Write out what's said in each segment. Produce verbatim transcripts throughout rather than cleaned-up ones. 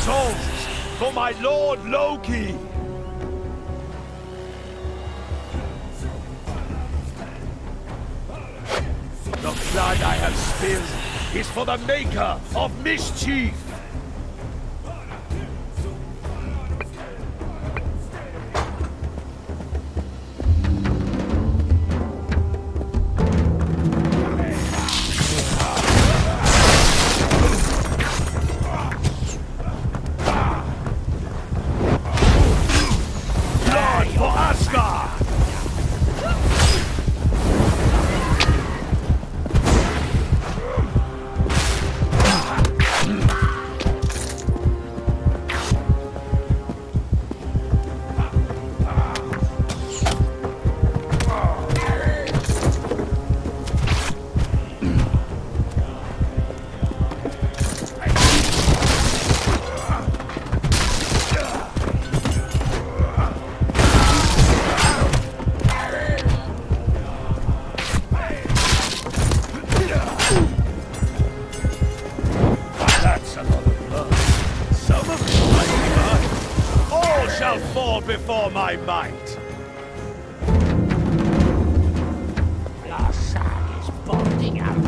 souls for my lord Loki! The blood I have spilled is for the maker of mischief! Blood for Asgard! Before my might. Your son is bonding up.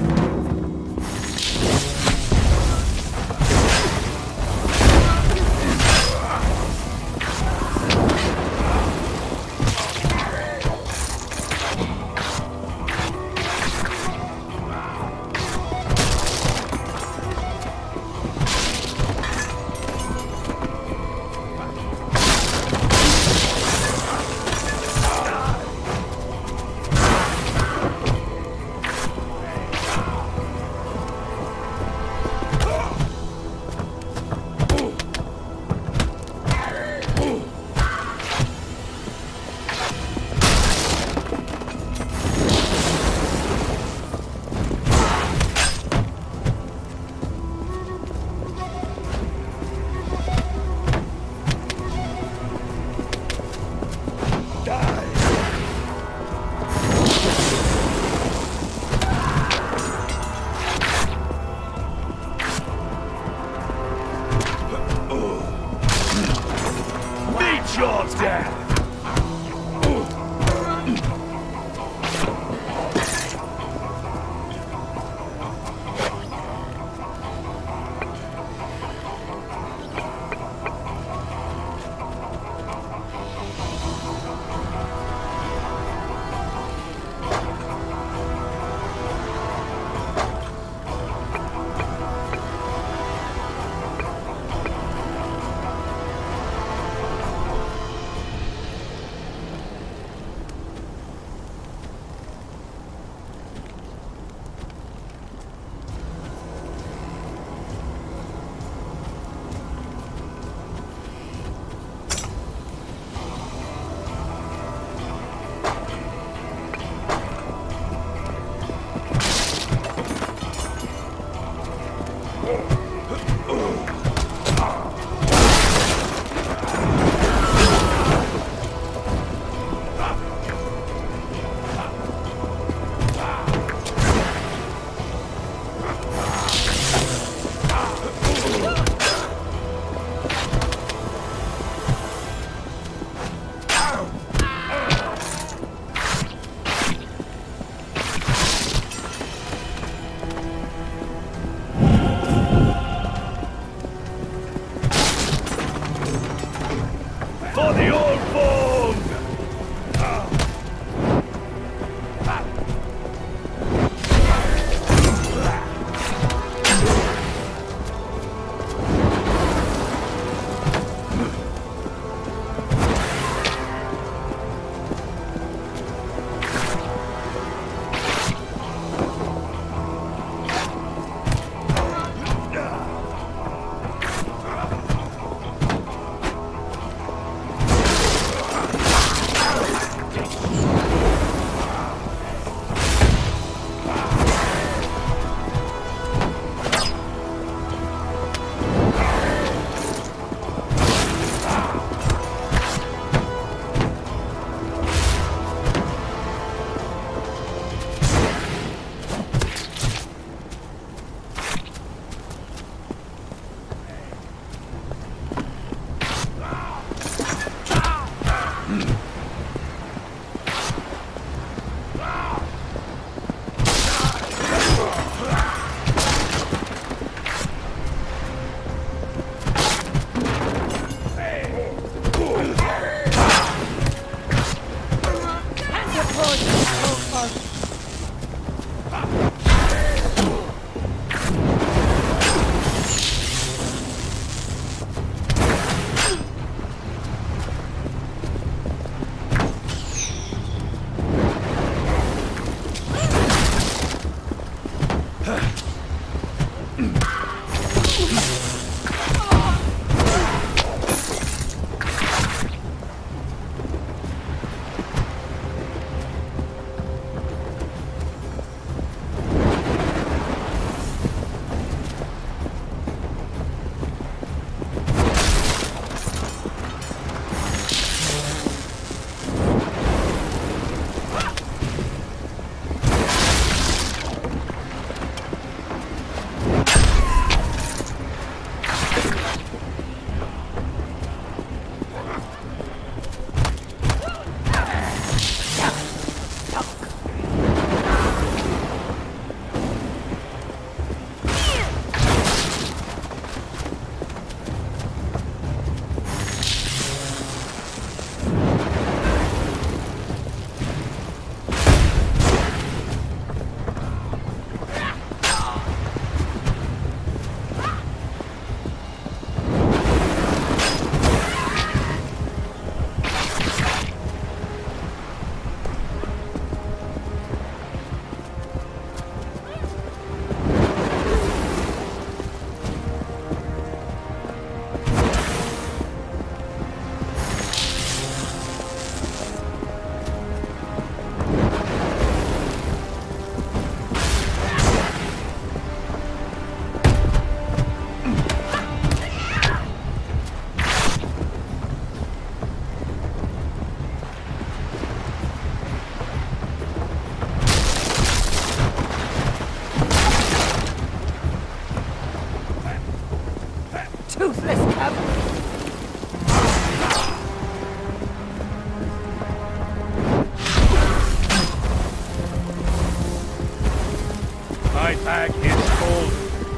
My bag is full.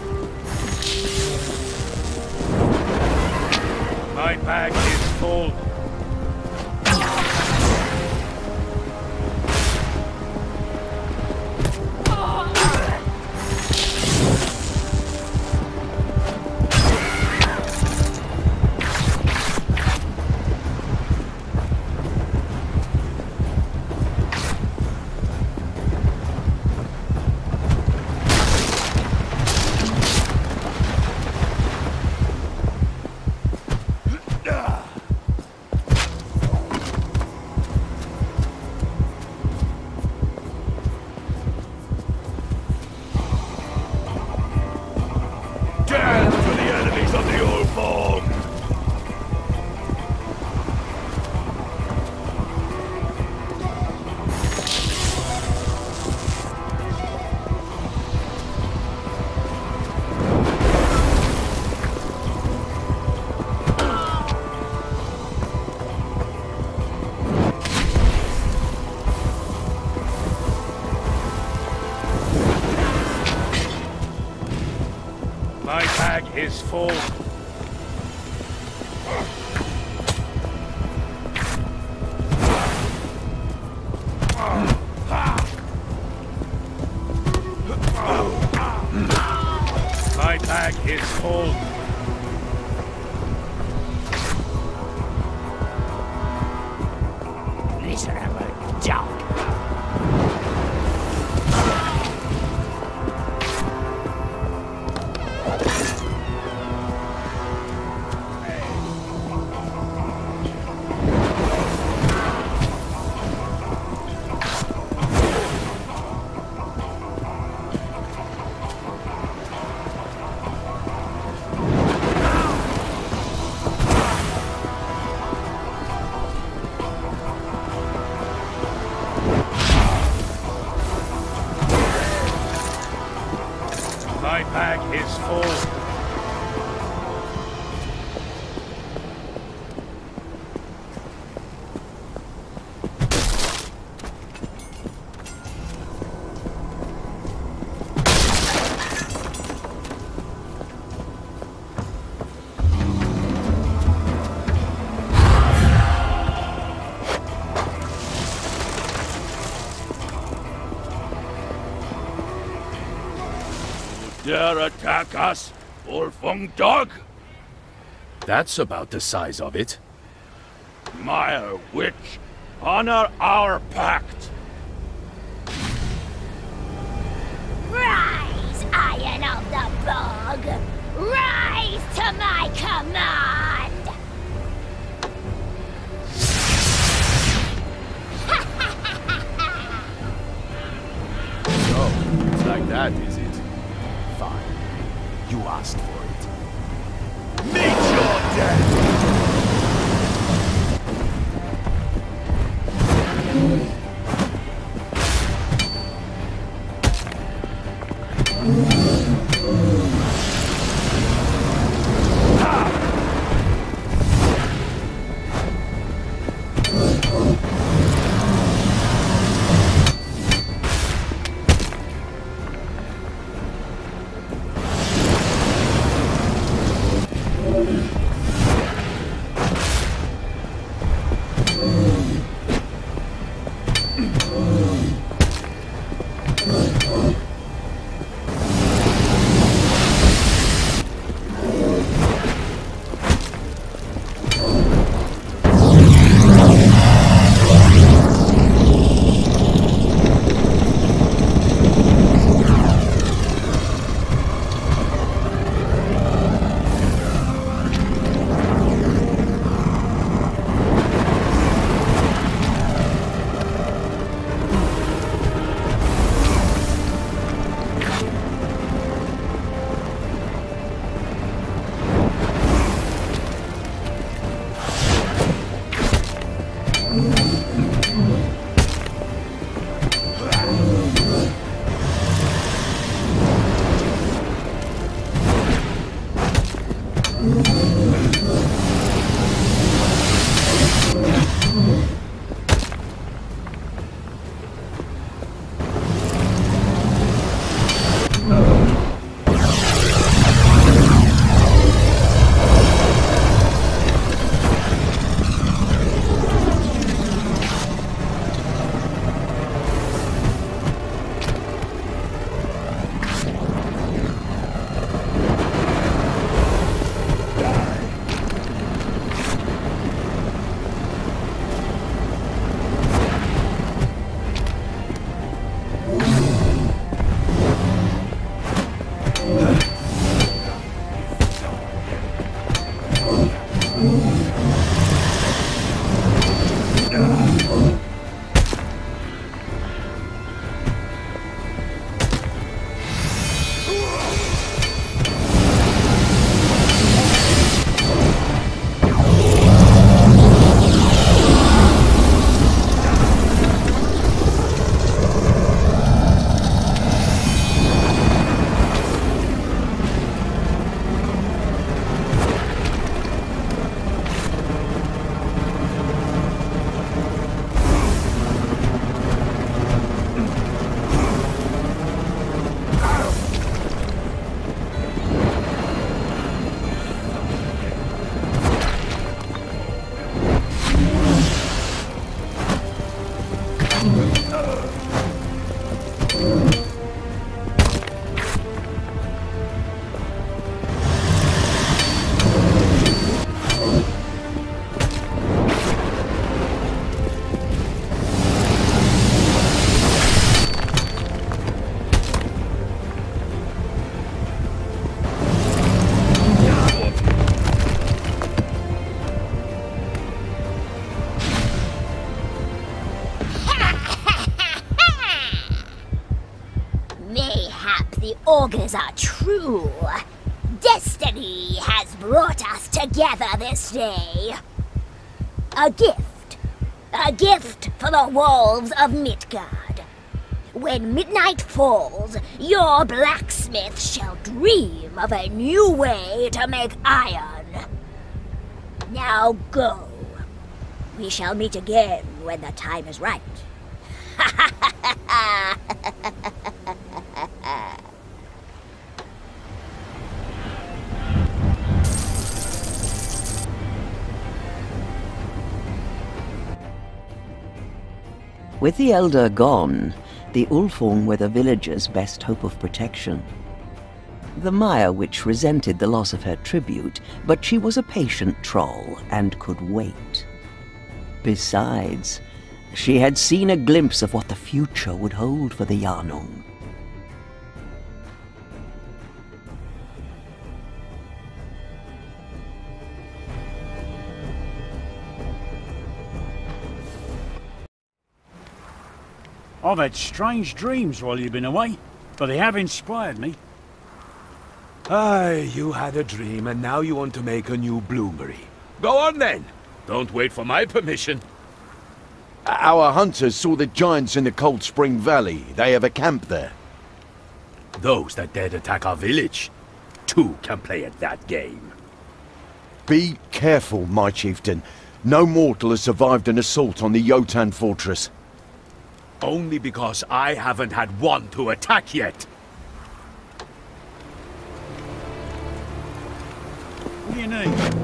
My bag is full. Death to the enemies of the Ulfung! My bag is full. My bag is full. Miserable dog. My bag is full. Dare attack us, Ulfung dog? That's about the size of it. Mire witch, honor our pact. Rise, under my command! So, it's like that, is it? Fine. You asked for it. Meet your death! augurs are true. Destiny has brought us together this day. A gift. A gift for the Wolves of Midgard. When midnight falls, your blacksmith shall dream of a new way to make iron. Now go. We shall meet again when the time is right. With the Elder gone, the Ulfung were the villagers' best hope of protection. The Mire Witch resented the loss of her tribute, but she was a patient troll and could wait. Besides, she had seen a glimpse of what the future would hold for the Yarnung. I've had strange dreams while you've been away, but they have inspired me. Aye, you had a dream and now you want to make a new bloomery. Go on then! Don't wait for my permission. Our hunters saw the giants in the Cold Spring Valley. They have a camp there. Those that dared attack our village, two can play at that game. Be careful, my chieftain. No mortal has survived an assault on the Jotan fortress. Only because I haven't had one to attack yet. What do you need?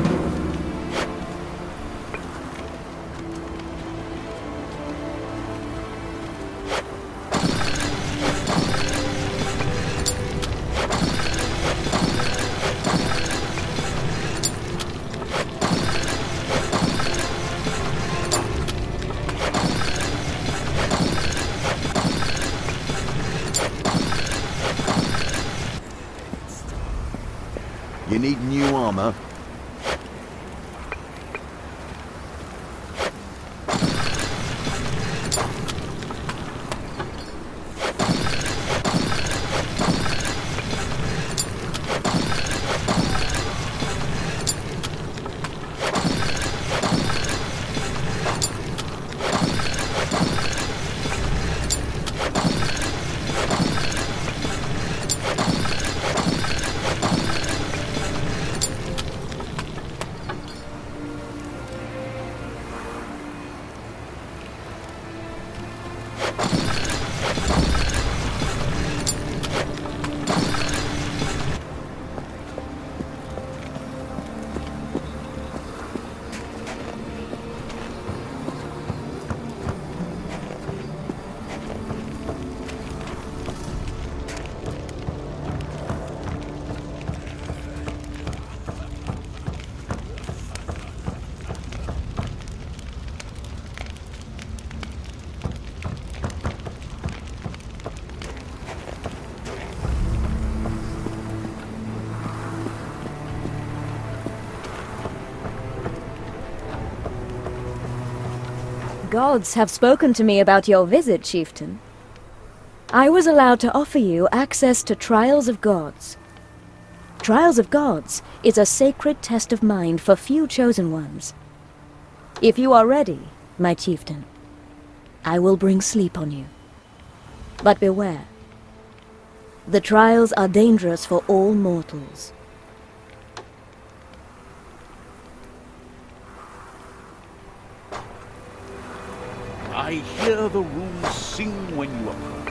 You need new armor? Gods have spoken to me about your visit, chieftain. I was allowed to offer you access to Trials of Gods. Trials of Gods is a sacred test of mind for few chosen ones. If you are ready, my chieftain, I will bring sleep on you. But beware. The trials are dangerous for all mortals. I hear the runes sing when you approach.